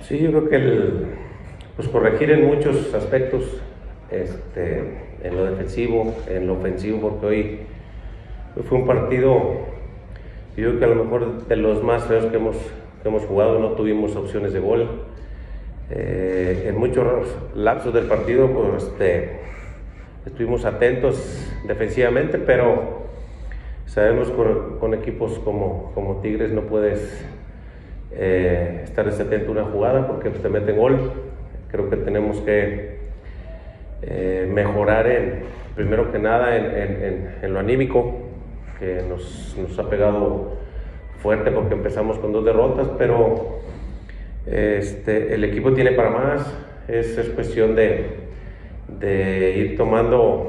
Sí, yo creo que pues corregir en muchos aspectos, en lo defensivo, en lo ofensivo, porque hoy fue un partido, yo creo que a lo mejor de los más feos que hemos jugado. No tuvimos opciones de gol. En muchos lapsos del partido, pues, estuvimos atentos defensivamente, pero sabemos con equipos como Tigres no puedes estar atento a una jugada porque te meten gol. Creo que tenemos que mejorar primero que nada en lo anímico, que nos ha pegado fuerte porque empezamos con 2 derrotas, pero el equipo tiene para más. Es cuestión de ir tomando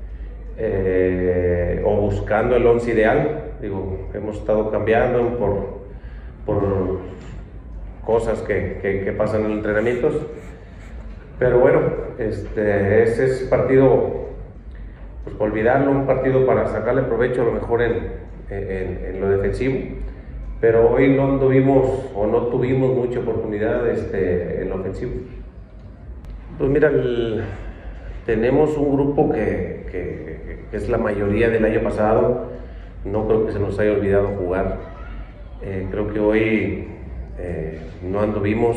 o buscando el 11 ideal. Digo, hemos estado cambiando por cosas que pasan en entrenamientos, pero bueno, ese es partido, pues, para olvidarlo, un partido para sacarle provecho a lo mejor en lo defensivo, pero hoy no tuvimos mucha oportunidad en lo ofensivo. Pues mira, tenemos un grupo que es la mayoría del año pasado. No creo que se nos haya olvidado jugar. Creo que hoy no anduvimos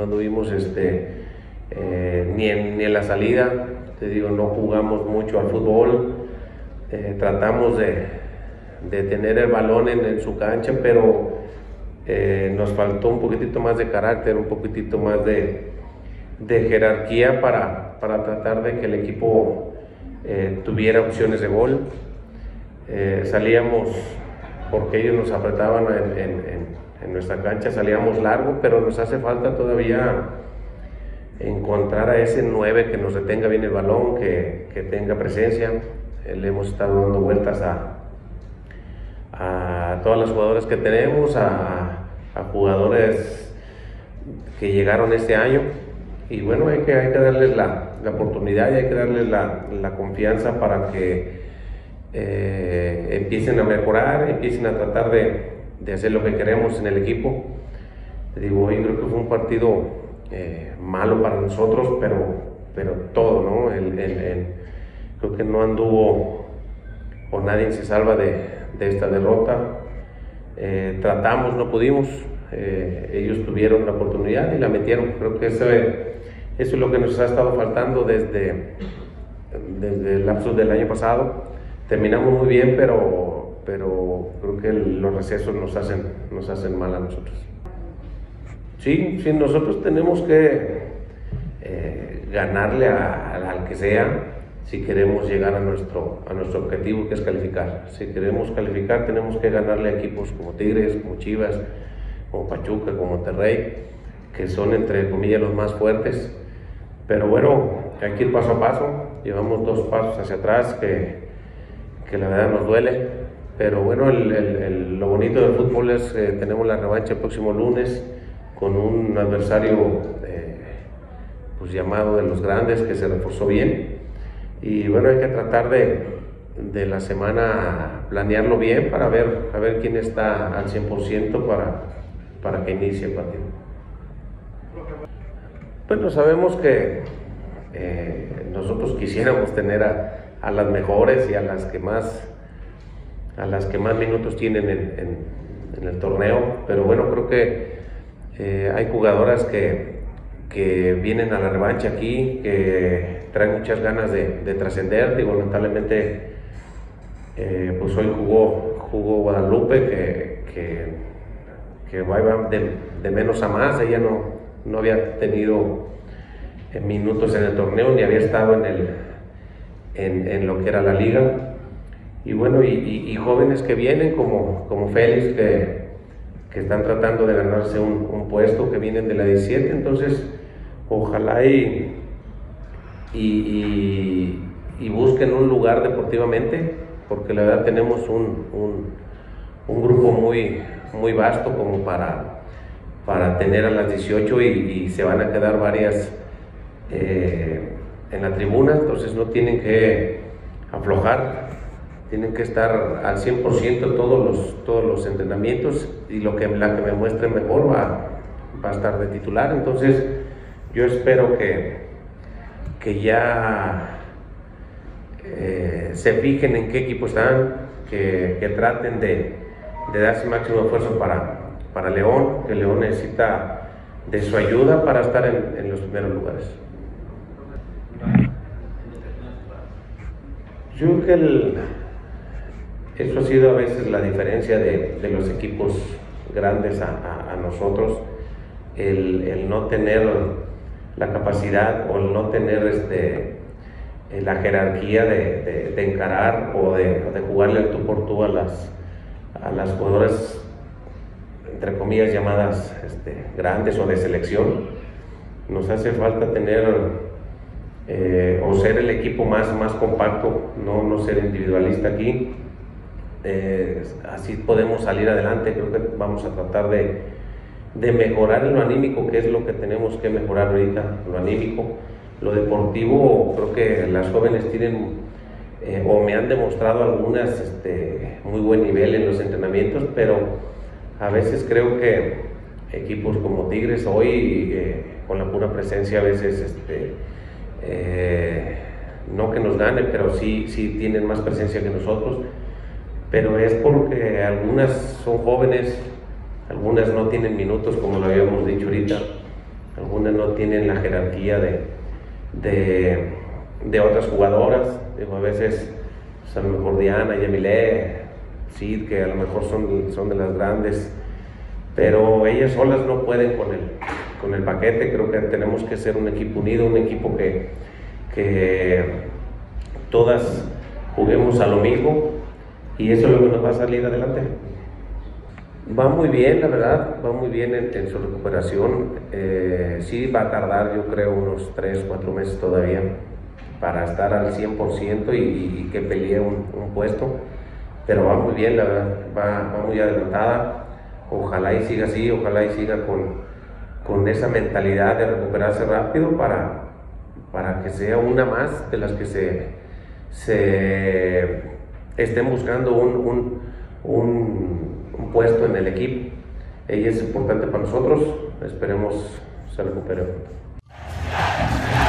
ni en la salida. Te digo, no jugamos mucho al fútbol. Tratamos de tener el balón en su cancha, pero nos faltó un poquitito más de carácter, un poquitito más de jerarquía para tratar de que el equipo tuviera opciones de gol. Salíamos, porque ellos nos apretaban en nuestra cancha, salíamos largo, pero nos hace falta todavía encontrar a ese 9 que nos retenga bien el balón, que tenga presencia. Le hemos estado dando vueltas a todas las jugadoras que tenemos, a jugadores que llegaron este año, y bueno, hay que darles la oportunidad y hay que darles la confianza para que empiecen a mejorar, empiecen a tratar de hacer lo que queremos en el equipo. Te digo, hoy creo que fue un partido malo para nosotros, pero todo, ¿no? Creo que no anduvo, o nadie se salva de esta derrota. Tratamos, no pudimos. Ellos tuvieron la oportunidad y la metieron. Creo que eso es lo que nos ha estado faltando desde el lapso del año pasado. Terminamos muy bien, pero creo que los recesos nos hacen mal a nosotros. Sí, nosotros tenemos que ganarle al que sea si queremos llegar a nuestro objetivo, que es calificar. Si queremos calificar, tenemos que ganarle a equipos como Tigres, como Chivas, como Pachuca, como Monterrey, que son, entre comillas, los más fuertes. Pero bueno, hay que ir paso a paso. Llevamos 2 pasos hacia atrás que la verdad nos duele. Pero bueno, lo bonito del fútbol es que tenemos la revancha el próximo lunes con un adversario pues llamado de los grandes, que se reforzó bien. Y bueno, hay que tratar de la semana planearlo bien para ver quién está al 100% para que inicie el partido. Bueno, sabemos que nosotros quisiéramos tener a las mejores y a las que más minutos tienen en el torneo, pero bueno, creo que hay jugadoras que vienen a la revancha aquí, que traen muchas ganas de trascender. Digo, lamentablemente pues hoy jugó Guadalupe, que va de menos a más. Ella no había tenido minutos en el torneo, ni había estado en lo que era la liga. Y bueno, y jóvenes que vienen como Félix, que están tratando de ganarse un puesto, que vienen de la 17. Entonces ojalá y busquen un lugar deportivamente, porque la verdad tenemos un grupo muy vasto como para tener a las 18, y se van a quedar varias en la tribuna. Entonces no tienen que aflojar, tienen que estar al 100% todos los entrenamientos, y la que me muestre mejor va a estar de titular. Entonces yo espero que ya se fijen en qué equipo están, que traten de darse máximo esfuerzo para León, que León necesita de su ayuda para estar en los primeros lugares. Yo creo que eso ha sido a veces la diferencia de los equipos grandes a nosotros, el no tener la capacidad o el no tener la jerarquía de encarar o de jugarle al tú por tú a las jugadoras, entre comillas, llamadas grandes o de selección. Nos hace falta tener o ser el equipo más compacto, no ser individualista aquí. Así podemos salir adelante. Creo que vamos a tratar de mejorar en lo anímico, que es lo que tenemos que mejorar ahorita, lo anímico. Lo deportivo, creo que las jóvenes tienen o me han demostrado algunas muy buen nivel en los entrenamientos, pero a veces creo que equipos como Tigres hoy, con la pura presencia, a veces no que nos ganen, pero sí tienen más presencia que nosotros, pero es porque algunas son jóvenes, algunas no tienen minutos, como lo habíamos dicho ahorita, algunas no tienen la jerarquía de otras jugadoras. Digo, a veces pues a lo mejor Diana, Yamilé, Sid, que a lo mejor son de las grandes, pero ellas solas no pueden con el paquete. Creo que tenemos que ser un equipo unido, un equipo que todas juguemos a lo mismo, y eso es lo que nos va a salir adelante. Va muy bien, la verdad, va muy bien en su recuperación. Sí va a tardar, yo creo, unos 3-4 meses todavía para estar al 100% y que pelee un puesto, pero va muy bien, la verdad, va muy adelantada. Ojalá y siga así, ojalá y siga con esa mentalidad de recuperarse rápido para que sea una más de las que se estén buscando un puesto en el equipo. Ella es importante para nosotros, esperemos se recupere.